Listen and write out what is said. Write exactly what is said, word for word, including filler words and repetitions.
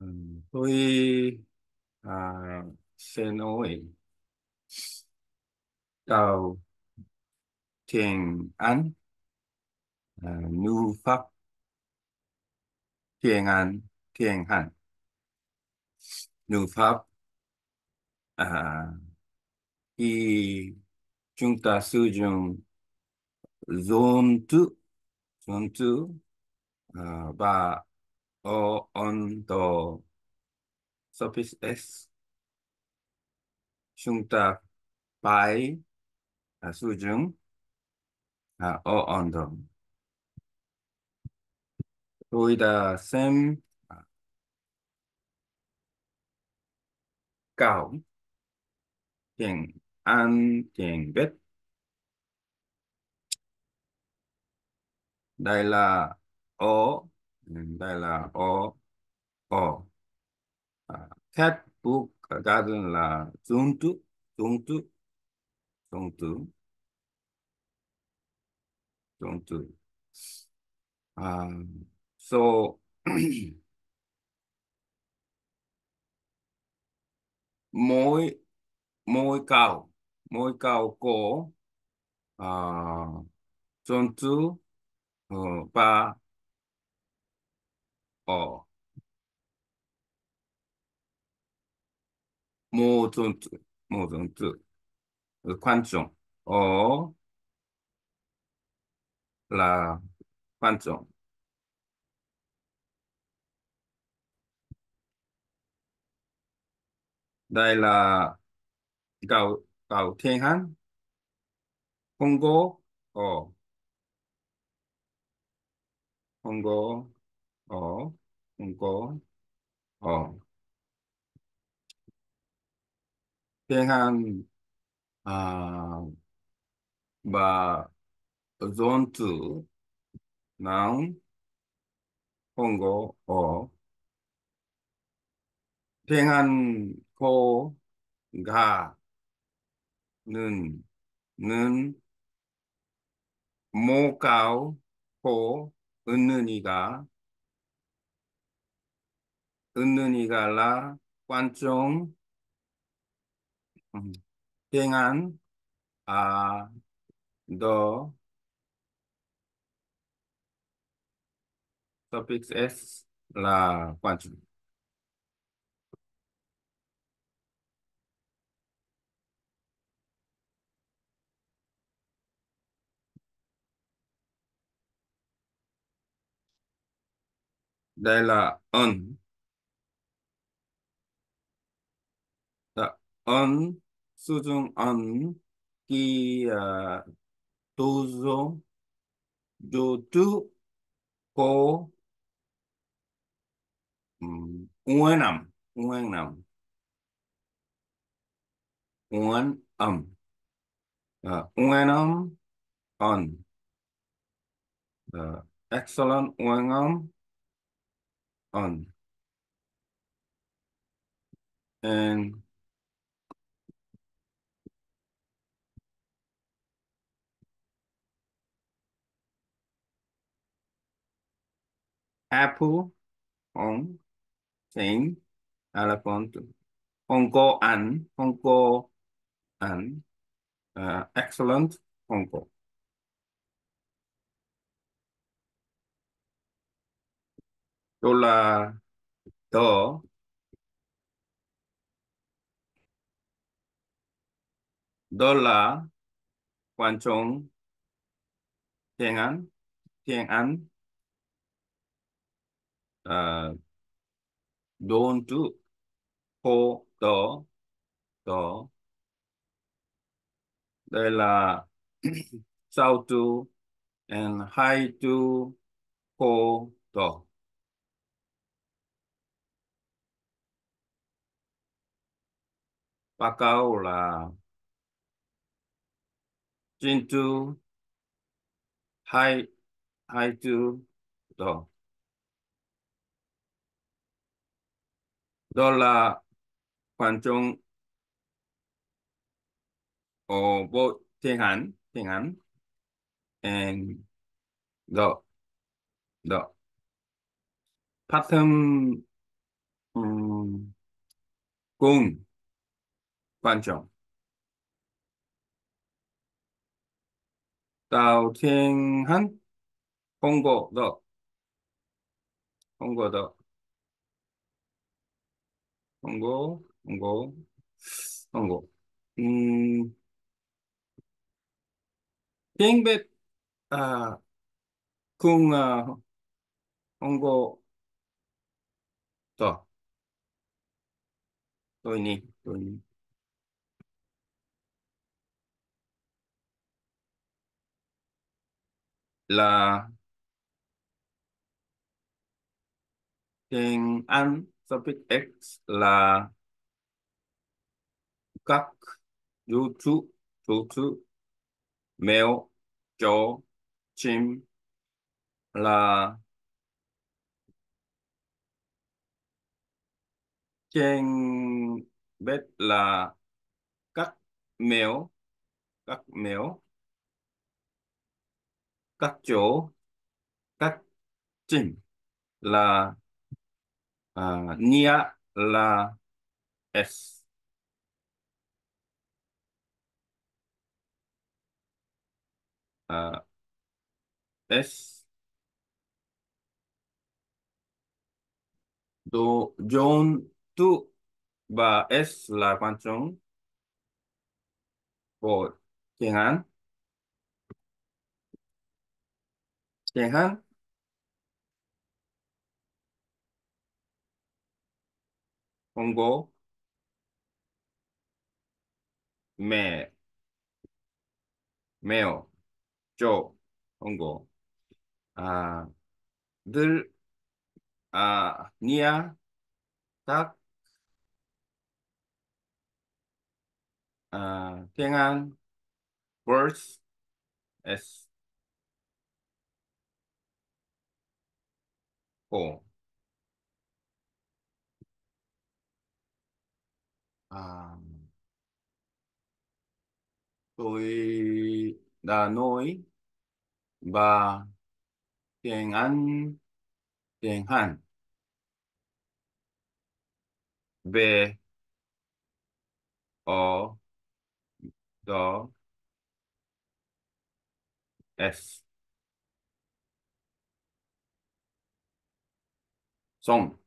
Ừ, tôi à, sẽ nói câu tiếng Anh, à, ngữ pháp tiếng Anh, tiếng Hàn. Ngữ pháp à, khi chúng ta sử dụng dụng từ, dụng từ à, và ở on the suffix s, chúng ta phải à, sử dụng à, ở on the. Tôi đã xem à, câu tiếng Anh, tiếng Việt. Đây là O, đây là O, O. À, cat, book, garden là dụng từ, dụng từ, dụng từ, dụng từ. À, so, mỗi, mỗi câu, mỗi câu có à, dụng từ ờ, và O. Một dụng từ, một dụng từ. Quan trọng. O là quan trọng. Đây là câu, câu tiếng Hàn. Không có O, không có O, không có O. tiếng Hàn à, và dụng từ noun không có O. tiếng Hàn có ga, 는, 는, mô cáo, có, 은는이가, 은는이가 là quan trọng. Ừ. tiếng Hàn à, the suffix s là quan trọng. Đây là ơn. Dạ, ơn, sử dụng ơn khi uh, tu dụng dù tu có um, nguyên âm, nguyên âm, nguyên âm. Uh, nguyên âm ơn. Uh, excellent nguyên âm ơn. And apple on thing elephant không có ăn, không có ăn. Uh, excellent không có. Đó là đó, đó là quan trọng. tiếng Anh, tiếng Anh uh, don't do cô đó, đó. Đây là sao to and hai to cô đó. Ba câu là chín to, hai, hai to đó. Đó là quan trọng ở bộ tiếng Anh, tiếng Anh and đó, đó. Pattern Ừm, cùng quan trọng. Đầu tiên hắn không có được, không có được, không có, không có, không có. Ừm, tiếng Việt à, cùng à, không có được. Tôi nhỉ, tôi nhỉ. Là tiếng Anh suffix x là các vũ trụ, vũ trụ, mèo, chó, chim là trên bếp là các mèo, các mèo, các chỗ, các chim là à, nia là s. à, s do John tu và s là quan trọng của tiếng Anh. Tiếng Anh không có mẹ, mèo, chó, không có à, 들 à, nia, các à, tiếng Anh birds s cổ. à, tôi đã nói và tiếng Anh, tiếng Hàn về ở đó s xong.